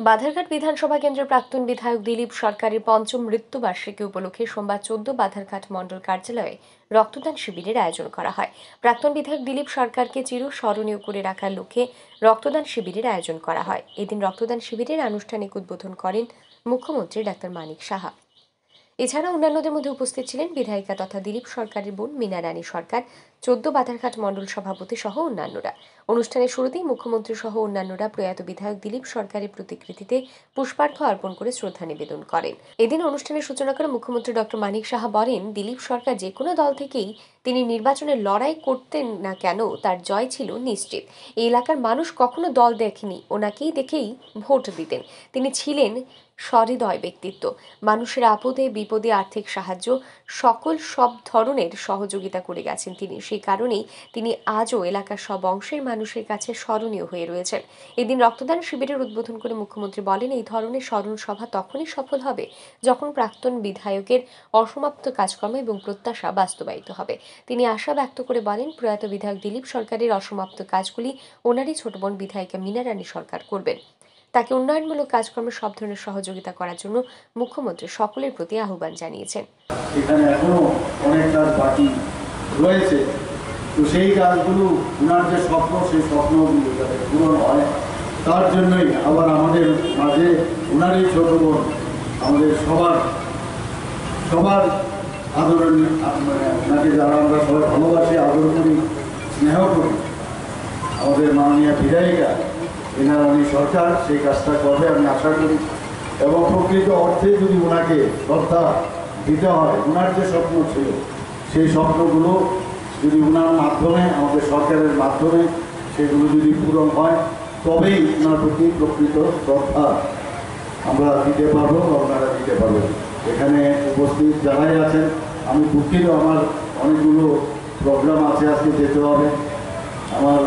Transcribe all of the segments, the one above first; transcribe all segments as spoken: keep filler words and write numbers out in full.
বাধারঘাট বিধানসভা কেন্দ্রের প্রাক্তন বিধায়ক দিলীপ সরকারের পঞ্চম মৃত্যুবার্ষিকী উপলক্ষে সোমবার চোদ্দ বাধারঘাট মণ্ডল কার্যালয়ে রক্তদান শিবিরের আয়োজন করা হয়। প্রাক্তন বিধায়ক দিলীপ সরকারকে চিরস্মরণীয় করে রাখার লক্ষ্যে রক্তদান শিবিরের আয়োজন করা হয়। এদিন রক্তদান শিবিরের আনুষ্ঠানিক উদ্বোধন করেন মুখ্যমন্ত্রী ডাক্তার মানিক সাহা। এছাড়া অন্যান্যদের মধ্যে উপস্থিত ছিলেন বিধায়িকা তথা দিলীপ সরকারের বোন মীনা রানী সরকার, চোদ্দ বাধারঘাট মণ্ডল সভাপতি সহ অন্যান্যরা। অনুষ্ঠানের শুরুতেই মুখ্যমন্ত্রী সহ অন্যান্যরা প্রয়াত বিধায়ক দিলীপ সরকারের প্রতিকৃতিতে পুষ্পার্ঘ্য অর্পণ করে শ্রদ্ধা নিবেদন করেন। এদিন অনুষ্ঠানের সূচনা করে মুখ্যমন্ত্রী ডক্টর মানিক সাহা বলেন, দিলীপ সরকার যে কোনো দল থেকেই তিনি নির্বাচনে লড়াই করতেন না কেন, তার জয় ছিল নিশ্চিত। এই এলাকার মানুষ কখনো দল দেখেনি, ওনাকেই দেখেই ভোট দিতেন। তিনি ছিলেন সহৃদয় ব্যক্তিত্ব। মানুষের আপদে বিপদে আর্থিক সাহায্য সকল সব ধরনের সহযোগিতা করে গেছেন তিনি। সেই কারণেই তিনি আজও এলাকার সব অংশের মানুষের কাছে স্মরণীয় হয়ে রয়েছেন। এদিন রক্তদান শিবিরের উদ্বোধন করে মুখ্যমন্ত্রী বলেন, এই ধরনের স্মরণ সভা তখনই সফল হবে যখন প্রাক্তন বিধায়কের অসমাপ্ত কাজকর্ম এবং প্রত্যাশা বাস্তবায়িত হবে। তিনি আশা ব্যক্ত করে বলেন, প্রয়াত বিধায়ক দিলীপ সরকারের অসমাপ্ত কাজগুলি ওনারই ছোট বোন বিধায়িকা মীনা রানী সরকার করবেন। তাকে উন্নয়নমূলক কাজকর্মে সব ধরনের সহযোগিতা করার জন্য মুখ্যমন্ত্রী সকলের প্রতি আহ্বান জানিয়েছেন। এখানে এখনো অনেক কাজ বাকি রয়েছে, তো সেই কাজগুলো ওনার যে স্বপ্ন, সেই স্বপ্নগুলো যাতে পূরণ হয় তার জন্যই আবার আমাদের মাঝে ওনারই ছোট বোন, আমাদের সবার সবার আদরণীয়, মানে ওনাকে যারা আমরা সবাই ভালোবাসি, আদর করি, স্নেহ করি, আমাদের মাননীয় বিধায়িকা মীনা রানী সরকার সেই কাজটা করবে আমি আশা করি। এবং প্রকৃত অর্থে যদি ওনাকে শ্রদ্ধা দিতে হয়, ওনার যে স্বপ্ন ছিল সেই স্বপ্নগুলো যদি ওনার মাধ্যমে, আমাদের সরকারের মাধ্যমে সেগুলো যদি পূরণ হয়, তবেই ওনার প্রতি প্রকৃত শ্রদ্ধা আমরা দিতে পারবো বা ওনারা দিতে পারবেন। এখানে উপস্থিত যারাই আছেন, আমি দুঃখিত, আমার অনেকগুলো প্রোগ্রাম আছে, আজকে যেতে হবে। আমার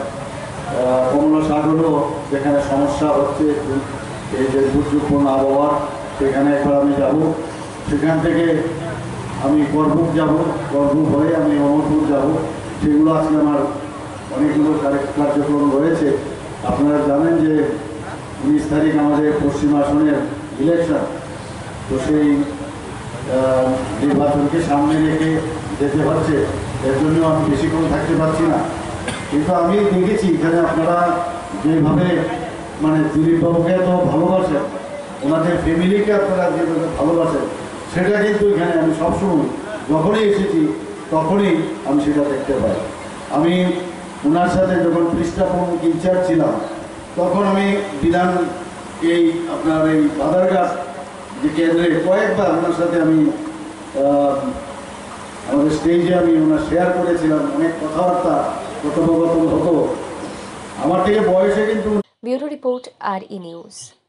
কমলা সাগরও যেখানে সমস্যা হচ্ছে, এই যে দুর্যোগপূর্ণ আবহাওয়া, সেখানে একবার আমি যাব। সেখান থেকে আমি করবুক যাব, করবুক হয়ে আমি অমরপুর যাব। সেগুলো আজকে আমার অনেকগুলো কার্যক্রম রয়েছে। আপনারা জানেন যে উনিশ তারিখ আমাদের পশ্চিম আসনের ইলেকশন, তো সেই নির্বাচনকে সামনে রেখে যেতে হচ্ছে, এর জন্য আমি বেশিক্ষণ থাকতে পারছি না। কিন্তু আমি দেখেছি এখানে আপনারা যেভাবে মানে দিলীপবাবুকে এত ভালোবাসেন, ওনাদের ফ্যামিলিকে আপনারা যেভাবে ভালোবাসেন, সেটা কিন্তু এখানে আমি সবসময় যখনই এসেছি তখনই আমি সেটা দেখতে পাই। আমি ওনার সাথে যখন পৃষ্ঠা প্রমুখ ইনচার্জ ছিলাম, তখন আমি বিধান এই আপনার এই বাধারঘাট যে কেন্দ্রে কয়েকবার ওনার সাথে আমি আমাদের স্টেজে আমি ওনার শেয়ার করেছিলাম, অনেক কথাবার্তা কথোপকথন হতো। আমার থেকে বয়সে কিন্তু ব্যুরো রিপোর্ট আর ই নিউজ।